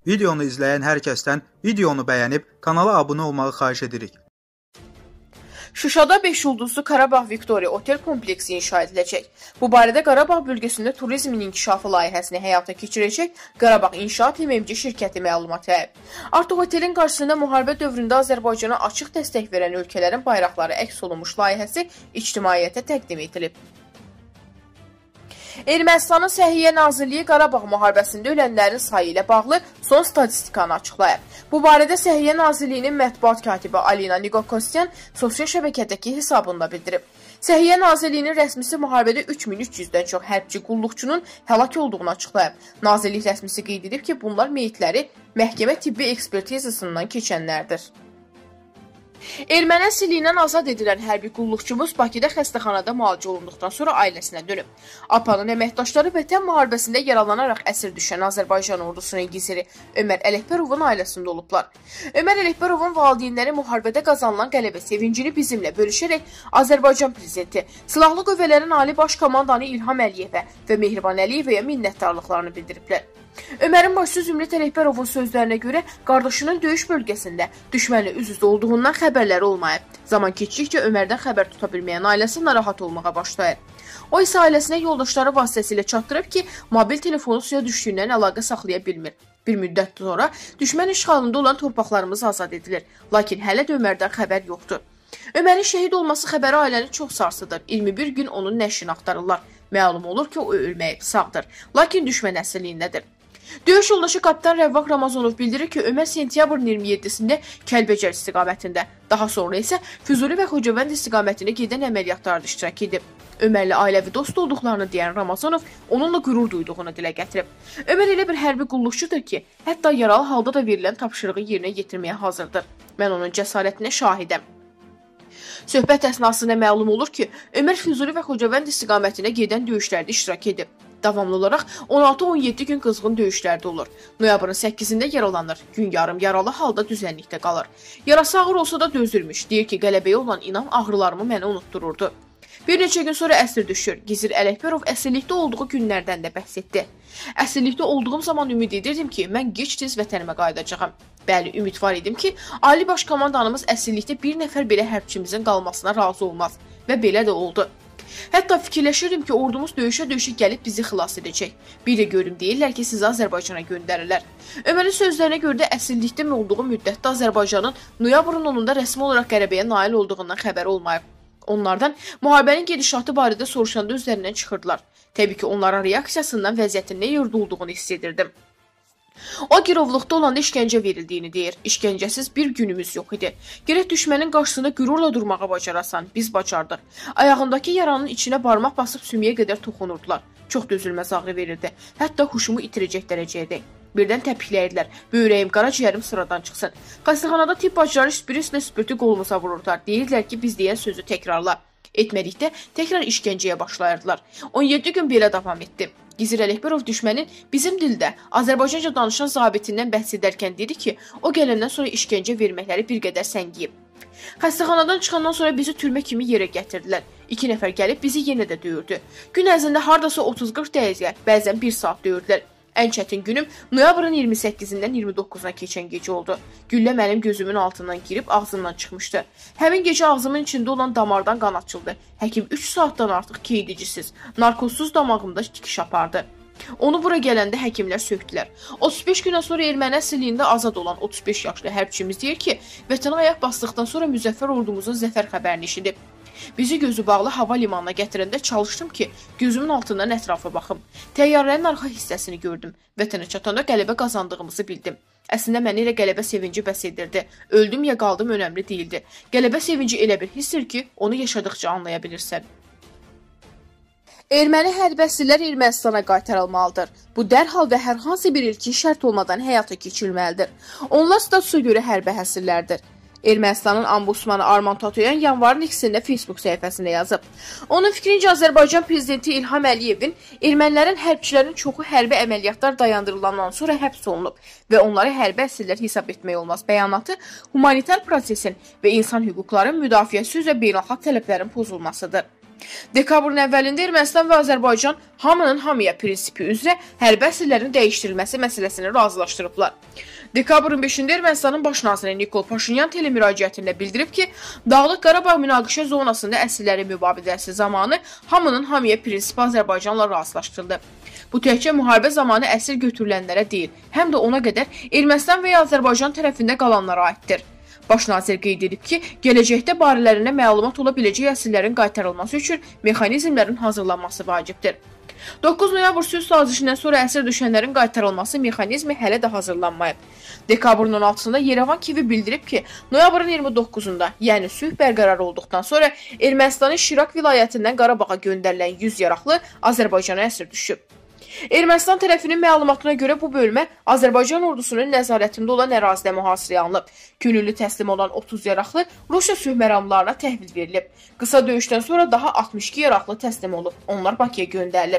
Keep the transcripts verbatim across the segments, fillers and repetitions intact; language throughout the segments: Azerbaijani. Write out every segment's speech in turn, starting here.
Videonu izləyən hər kəsdən videonu bəyənib kanala abunə olmağı xahiş edirik. Şuşada beş ulduzlu Qarabağ Viktoriya otel kompleksi inşa ediləcək. Bu barədə Qarabağ bölgəsində turizmin inkişafı layihəsini həyata keçirəcək Qarabağ İnşaat M M C şirkəti məlumat yayıb. Artıq otelin qarşısında müharibə dövründə Azərbaycana açıq dəstək verən ölkələrin bayraqları əks olunmuş layihəsi ictimaiyyətə təqdim edilib. Ermənistanın Səhiyyə Nazirliyi Qarabağ müharibəsində ölənlərin sayı ilə bağlı son statistikanı açıqlayıb. Bu barədə Səhiyyə Nazirliyinin mətbuat katibi Alina Nigokosyan sosial şəbəkədəki hesabında bildirib. Səhiyyə Nazirliyinin rəsmisi müharibədə üç min üç yüzdən çox hərbçi qulluqçunun həlak olduğunu açıqlayıb. Nazirlik rəsmisi qeyd edib ki, bunlar meyitləri məhkəmə tibbi ekspertizasından keçənlərdir. Erməni əsirliyindən azad edilən hərbi qulluqçumuz Bakıda xəstəxanada müalicə olunduqdan sonra ailəsinə dönüb. A P A-nın əməkdaşları Vətən müharibəsində yaralanaraq əsir düşən Azərbaycan ordusunun giziri Ömər Ələkbərovun ailəsində olublar. Ömər Ələkbərovun valideynləri müharibədə qazanılan qələbə sevincini bizimlə bölüşərək Azərbaycan prezidenti, Silahlı Qüvvələrin Ali Baş Komandanı İlham Əliyevə və Mehriban Əliyevəyə minnətdarlıqlarını bildiriblər. Ömərin başçısı Zümrüt Ələkbərovun sözlərinə görə qardaşının döyüş bölgəsində düşmənlə üz-üzə olduğundan xəbərləri olmayıb. Zaman keçdikcə Ömərdən xəbər tuta bilməyən ailəsi narahat olmağa başlayır. O isə ailəsinə yoldaşları vasitəsilə çatdırıb ki, mobil telefonu suya düşdüyündən əlaqə saxlaya bilmir. Bir müddət sonra düşmən işğalında olan torpaqlarımız azad edilir. Lakin hələ də Ömərdən xəbər yoxdur. Ömərin şəhid olması xəbəri ailəni çox sarsıdır. iyirmi bir gün onun nəşrini axtarırlar. Məlum olur ki, o ölməyib, sağdır. Lakin düşmən əsirliyindədir. Döyüş yoldaşı kapitan Rəvvaq Ramazanov bildirir ki, Ömər sentyabrın iyirmi yeddisində Kəlbəcər istiqamətində, daha sonra isə Füzuli və Xocavənd istiqamətində gedən əməliyyatlarda iştirak edib. Ömərlə ailəvi dost olduqlarını deyən Ramazanov onunla qürur duyduğunu dilə gətirib. Ömər elə bir hərbi qulluqçudur ki, hətta yaralı halda da verilən tapşırığı yerinə yetirməyə hazırdır. Mən onun cəsarətinə şahidəm. Söhbət əsnasında məlum olur ki, Ömər Füzuli və Xocavənd istiqamətində gedən döyüşlərdə iştirak edib. Davamlı olaraq on altı on yeddi gün qızğın döyüşlərdə olur. Noyabrın səkkizində yaralanır. Gün yarım yaralı halda düzənlikdə qalır. Yarası ağır olsa da dözülmüş. Deyir ki, qələbəyə olan inam ağrılarımı mənə unuttururdu. Bir neçə gün sonra əsir düşür. Gizir Ələkbərov əsirlikdə olduğu günlərdən də bəhs etdi. Əsirlikdə olduğum zaman ümid edirdim ki, mən gec-tez vətənimə qayıdacağam. Bəli, ümid var idim ki, Ali Baş Komandanımız əsirlikdə bir nəfər belə hərbçimizin qalmasına razı olmaz. Və belə də oldu. Hətta fikirləşirdim ki, ordumuz döyüşə-döyüşə gəlib bizi xilas edəcək. Bir də görüm deyirlər ki, sizi Azərbaycana göndərirlər. Ömərin sözlərinə görə də əsirlikdə olduğu müddətdə Azərbaycanın noyabrın onunda rəsmi olaraq qələbəyə nail olduğundan xəbəri olmayıb. Onlardan müharibənin gedişatı barədə soruşanda üzlərindən çıxırdılar. Təbii ki, onların reaksiyasından vəziyyətin nə yurdu olduğunu hiss edirdim. O girovluqda olanda işgəncə verildiyini deyir. İşgəncəsiz bir günümüz yox idi. Gərək düşmənin qarşısında qürurla durmağa bacarasan, biz bacardıq. Ayağındakı yaranın içinə barmaq basıb sümüyə qədər toxunurdular. Çox dözülməz ağrı verirdi. Hətta huşumu itirəcək dərəcəyədir. Birdən təpikləyirlər. Böyrəyim, qaraciyərim sıradan çıxsın. Xəstəxanada tibb bacıları spirislə spirti qolumuza vururlar. Deyirlər ki, biz deyən sözü təkrarla. Etmədikdə təkrar işgəncəyə başlayırdılar. on yeddi gün belə davam etdi. Gizir Ələkbərov düşmənin bizim dildə Azərbaycanca danışan zabitindən bəhs edərkən dedi ki, o gələndən sonra işgəncə verməkləri bir qədər səngiyib. Xəstəxanadan çıxandan sonra bizi türmə kimi yerə gətirdilər. İki nəfər gəlib bizi yenə də döyürdü. Gün ərzində hardasa otuz qırx dəqiqə, bəzən bir saat döyürdülər. Ən çətin günüm noyabrın iyirmi səkkizindən iyirmi doqquzuna keçən gecə oldu. Güllə mənim gözümün altından girib ağzımdan çıxmışdı. Həmin gecə ağzımın içində olan damardan qan açıldı. Həkim üç saatdan artıq qeydicisiz, narkozsuz damağımda tikiş apardı. Onu bura gələndə həkimlər söktülər. otuz beş gündən sonra erməni əsirliyində azad olan otuz beş yaşlı hərbçimiz deyir ki, vətənə ayaq basdıqdan sonra müzəffər ordumuzun zəfər xəbərini eşidib. Bizi gözü bağlı hava limanına gətirəndə çalışdım ki, gözümün altından ətrafa baxım. Təyyarənin arxa hissəsini gördüm. Vətənə çatanda qələbə qazandığımızı bildim. Əslində məni elə qələbə sevinci bəs edirdi. Öldüm ya qaldım önəmli deyildi. Qələbə sevinci elə bir hissdir ki, onu yaşadıqca anlaya bilirsən. Erməni hərbi əsirlər Ermənistana qaytarılmalıdır. Bu dərhal və hər hansı bir ilkin şərt olmadan həyata keçirilməlidir. Onlar statusa görə hərbi əsirlərdir. Ermənistanın Ombudsmanı Arman Tatoyan yanvarın ikisində Facebook səhifəsində yazıb. Onun fikrincə Azərbaycan prezidenti İlham Əliyevin ermənilərin hərbçilərin çoxu hərbi əməliyyatlar dayandırılandan sonra həbs olunub və onları hərbi əsirlər hesab etmək olmaz bəyanatı humanitar prosesin və insan hüquqlarının müdafiəsi üzrə beynəlxalq tələblərin pozulmasıdır. Dekabrın əvvəlində Ermənistan və Azərbaycan hamının hamıya prinsipi üzrə hərbi əsirlərin dəyişdirilməsi məsələsini razılaşdırıblar. Dekabrın beşində Ermənistanın baş naziri Nikol Paşinyan telemüraciətində bildirib ki, Dağlıq Qarabağ münaqişə zonasında əsirlərin mübadiləsi zamanı hamının hamıya prinsipi Azərbaycanla razılaşdırıldı. Bu təkcə müharibə zamanı əsir götürülənlərə deyil, həm də ona qədər Ermənistan və ya Azərbaycan tərəfində qalanlara aiddir. Baş nazir qeyd edib ki, gələcəkdə barələrində məlumat ola biləcək əsirlərin qaytarılması üçün mexanizmlərin hazırlanması vacibdir. doqquz noyabr sülh sazişindən sonra əsir düşənlərin qaytarılması mexanizmi hələ də hazırlanmayıb. Dekabrın on altısında Yerevan Kivi bildirib ki, noyabrın iyirmi doqquzunda, yəni sülh bərqərar olduqdan sonra Ermənistanın Şirak vilayətindən Qarabağa göndərilən yüz yaraqlı Azərbaycana əsir düşüb. Ermənistan tərəfinin məlumatına görə bu bölmə Azərbaycan ordusunun nəzarətində olan ərazidə mühasirəyə alınıb. Könüllü təslim olan otuz yaraqlı Rusiya sülh məramlarına təhvil verilib. Qısa döyüşdən sonra daha altmış iki yaraqlı təslim olub. Onlar Bakıya göndərilib.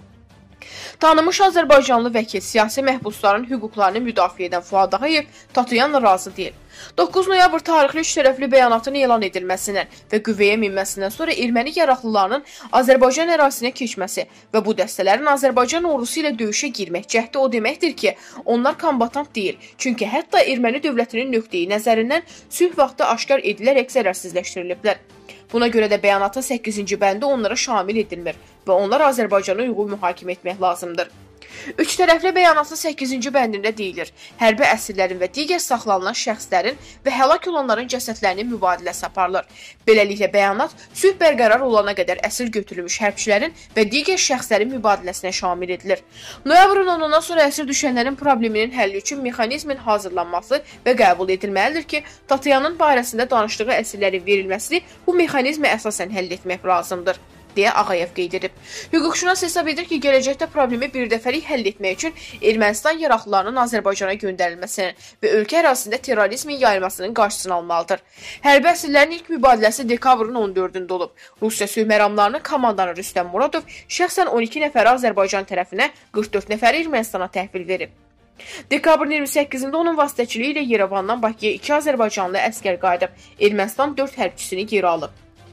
Tanınmış Azərbaycanlı vəkil siyasi məhbusların hüquqlarını müdafiə edən Fuad Ağayev Tatoyanla razı deyil. doqquz noyabr tarixli üç tərəfli bəyanatın elan edilməsindən və qüvvəyə minməsindən sonra erməni yaraqlılarının Azərbaycan ərazisinə keçməsi və bu dəstələrin Azərbaycan ordusu ilə döyüşə girmək cəhdi o deməkdir ki, onlar kombatant deyil. Çünki hətta erməni dövlətinin nöqteyi nəzərindən sülh vaxtı aşkar edilərək zərərsizləşdiriliblər. Buna görə də bəyanatın səkkizinci bəndi onlara şamil edilmir və onlar Azərbaycana uyğun mühakimə etmək lazımdır. Üç tərəfli bəyanatın səkkizinci bəndində deyilir, hərbi əsirlərin və digər saxlanılan şəxslərin və həlak olanların cəsədlərinin mübadiləsi aparılır. Beləliklə bəyanat sülh bərqərar olana qədər əsir götürülmüş hərbçilərin və digər şəxslərin mübadiləsinə şamil edilir. Noyabrın onundan sonra əsir düşənlərin probleminin həlli üçün mexanizmin hazırlanması və qəbul edilməlidir ki, Tatoyanın barəsində danışdığı əsirlərin verilməsini bu mexanizmə əsasən həll etmək lazımdır, deyə Ağayev qeyd edib. Hüquqşünas hesab edir ki, gələcəkdə problemi birdəfəlik həll etmək üçün Ermənistan yaraqlılarının Azərbaycana göndərilməsinin və ölkə ərazisində terrorizmin yayılmasının qarşısını almalıdır. Hərbi əsirlərin ilk mübadiləsi dekabrın on dördündə olub. Rusiya sülh məramlarının komandanı Rüstəm Muradov şəxsən on iki nəfəri Azərbaycan tərəfinə, qırx dörd nəfəri Ermənistana təhvil verib. Dekabrın iyirmi səkkizində onun vasitəçiliyi ilə Yerevandan Bakıya iki Azərbaycanlı əskər qayıdıb. Ermənistan dörd hərbçisini geri alıb.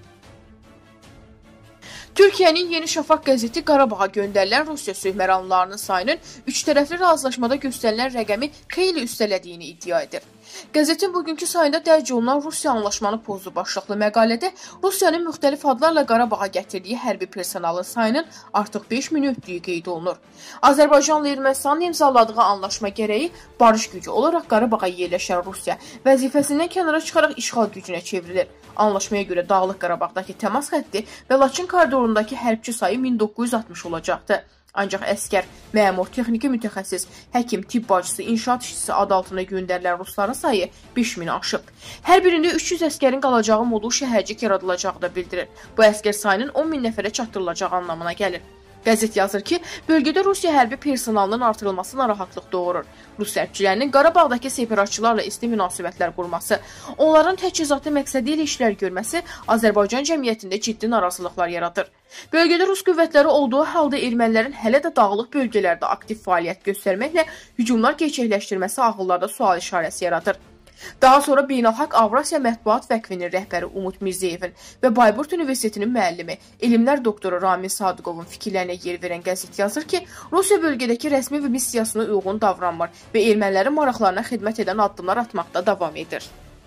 Türkiyənin Yeni Şafaq qəzeti Qarabağa göndərilən Rusiya sülh məramlarının sayının üç tərəfli razılaşmada göstərilən rəqəmi xeyli üstələdiyini iddia edir. Qəzetin bugünkü sayında dərc olunan Rusiya anlaşmanı pozdu başlıqlı məqalədə Rusiyanın müxtəlif adlarla Qarabağa gətirdiyi hərbi personalın sayının artıq beş min ötdüyü qeyd olunur. Azərbaycanla Ermənistanın imzaladığı anlaşma gərəyi barış gücü olaraq Qarabağa yerləşən Rusiya vəzifəsindən kənara çıxaraq işğal gücünə çevrilir. Anlaşmaya görə Dağlıq Qarabağdakı təmas xətti və Laçın koridorundakı hərbçi sayı min doqquz yüz altmış olacaqdı. Ancaq əskər, məmur, texniki mütəxəssis, həkim, tibb bacısı, inşaat işçisi adı altına göndərilən rusların sayı beş mini aşıb. Hər birində üç yüz əskərin qalacağı modul şəhərcik yaradılacağı da bildirir. Bu əskər sayının on min nəfərə çatdırılacağı anlamına gəlir. Qəzet yazır ki, bölgədə Rusiya hərbi personalının artırılması narahatlıq doğurur. Rus hərbçilərinin Qarabağdakı separatçılarla isti münasibətlər qurması, onların təchizatı məqsədi ilə işlər görməsi Azərbaycan cəmiyyətində ciddi narazılıqlar yaradır. Bölgədə Rus qüvvətləri olduğu halda ermənilərin hələ də dağlıq bölgələrdə aktiv fəaliyyət göstərməklə hücumlar gerçəkləşdirməsi ağıllarda sual işarəsi yaradır. Daha sonra Beynəlxalq Avrasiya Mətbuat Vəqfinin rəhbəri Umut Mirzəyevin və Bayburt Universitetinin müəllimi, elmlər doktoru Ramin Sadıqovun fikirlərinə yer verən qəzet yazır ki, Rusiya bölgədəki rəsmi və missiyasına uyğun davranmır və ermənilərin maraqlarına xidmət edən addımlar atmaqda davam edir.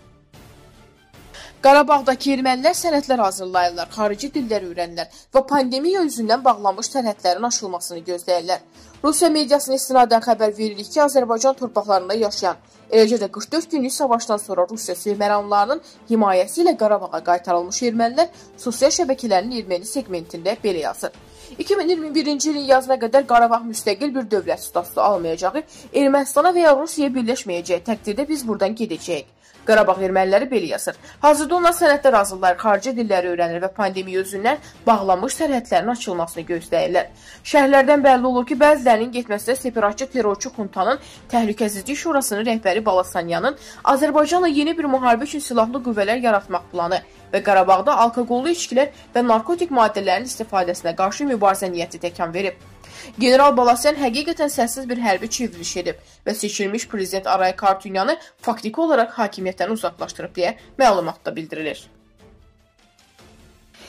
Qarabağdakı ermənilər sənədlər hazırlayırlar, xarici dillər öyrənirlər və pandemiya üzündən bağlanmış sərhədlərin aşılmasını gözləyirlər. Rusiya mediasına istinadən xəbər verilir ki, Azərbaycan torpaqlarında yaşayan, eləcə də qırx dörd günlük savaşdan sonra Rusiya sülh məramlarının himayəsi ilə Qarabağa qaytarılmış ermənilər sosial şəbəkələrinin erməni segmentində belə yazır. iki min iyirmi birinci ilin yazına qədər Qarabağ müstəqil bir dövlət statusu almayacağı, Ermənistana və ya Rusiyaya birləşməyəcəyi təqdirdə biz buradan gedəcəyik. Qarabağ erməniləri belə yazır. Hazırda onlar sənədlər hazırlayır, xarici dilləri öyrənir və pandemiya üzündən bağlanmış sərhədlərin açılmasını gözləyirlər. Şərhlərdən bəlli olur ki, bəzilərinin getməsində separatçı terrorçu xuntanın Təhlükəsizlik Şurasının rəhbəri Balasanyanın Azərbaycanla yeni bir müharibə üçün silahlı qüvvələr yaratmaq planı və Qarabağda alkoqollu içkilər və narkotik maddələrin istifadəsinə qarşı mübarizə niyyəti təkan verib. General Balasyan həqiqətən səssiz bir hərbi çevriliş edib və seçilmiş prezident Aray Kartunyanı faktiki olaraq hakimiyyətdən uzaqlaşdırıb deyə məlumatda bildirilir.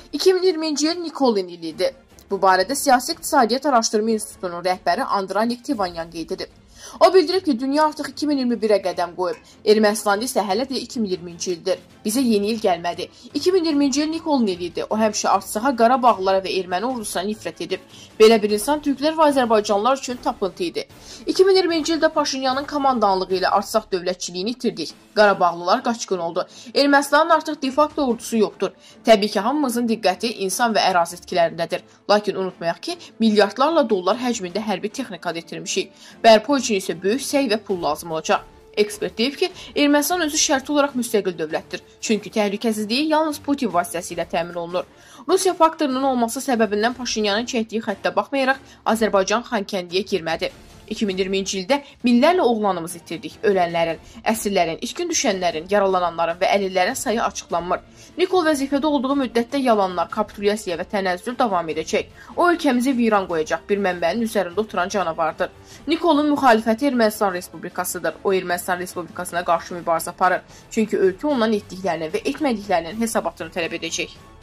iki min iyirminci il Nikolin ilidir. Bu barədə Siyasi İqtisadiyyat Araşdırma İnstitutunun rəhbəri Andranik Tivanyan qeyd edib. O bildirib ki, dünya artıq iki min iyirmi birə qədəm qoyub. Ermənistanda isə hələ də iki min iyirminci ildir. Bizə yeni il gəlmədi. iki min iyirminci il Nikolin ilidir. O həmişə Artsaxa, Qarabağlılara və erməni ordusuna nifrət edib. Belə bir insan türklər və Azərbaycanlılar üçün tapıntı idi. iki min iyirminci ildə Paşinyanın komandanlığı ilə Artsaq dövlətçiliyini itirdik. Qarabağlılar qaçqın oldu. Ermənistanın artıq de-facto ordusu yoxdur. Təbii ki, hamımızın diqqəti insan və ərazi itkilərindədir. Lakin unutmayaq ki, milyardlarla dollar həcmində hərbi texnika itirmişik. Bərpa üçün isə böyük səy və pul lazım olacaq. Ekspert deyib ki, Ermənistan özü şərti olaraq müstəqil dövlətdir. Çünki təhlükəsizliyi yalnız Putin vasitəsilə təmin olunur. Rusiya faktorunun olması səbəbindən Paşinyanın çəkdiyi xəttə baxmayaraq Azərbaycan Xankəndiyə girmədi. iki min iyirminci ildə minlərlə oğlanımız itirdik. Ölənlərin, əsirlərin, içkin düşənlərin, yaralananların və əlillərin sayı açıqlanmır. Nikol vəzifədə olduğu müddətdə yalanlar, kapitulyasiya və tənəzzül davam edəcək. O ölkəmizi viran qoyacaq bir mənbənin üzərində oturan canavardır. Nikolun müxalifəti Ermənistan Respublikasıdır. O Ermənistan Respublikasına qarşı mübarizə aparır. Çünki ölkə ondan etdiklərinin və etmədiklərinin hesabatını tələb edəcək.